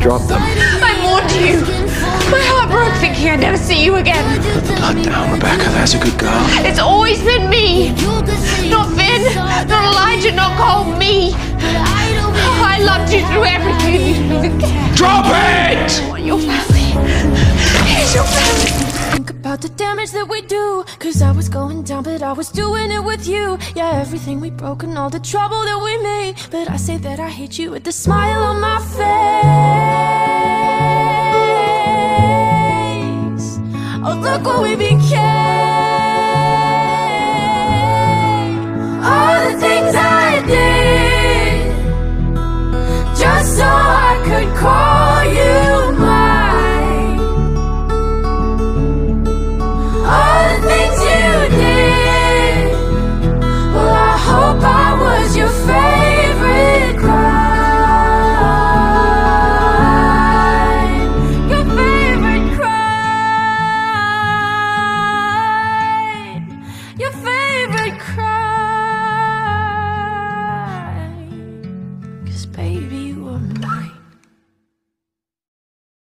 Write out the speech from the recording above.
drop them. I warned you. My heart broke thinking I'd never see you again. Put the blood down, Rebecca. There's a good girl. It's always been me. Not Finn, not Elijah, not Cole, me. I loved you through everything. You didn't even care. Drop it! I want your family. Here's your family. Think about the damage that we do, cause I was going down but I was doing it with you. Yeah, everything we broke and all the trouble that we made. But I say that I hate you with a smile on my face. Oh, look what we became. All the things I did just so I could call you mine. All the things you did, well, I hope I was your favorite crime. Your favorite crime. Your favorite crime. 'Cause baby, you were mine.